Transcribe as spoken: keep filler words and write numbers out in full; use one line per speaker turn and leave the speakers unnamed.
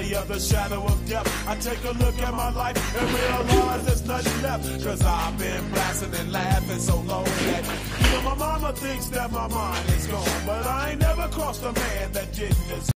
valley of the shadow of death, I take a look at my life and realize there's nothing left. Cause I've been blasting and laughing so long that even my mama thinks that my mind is gone. But I ain't never crossed a man that didn't deserve.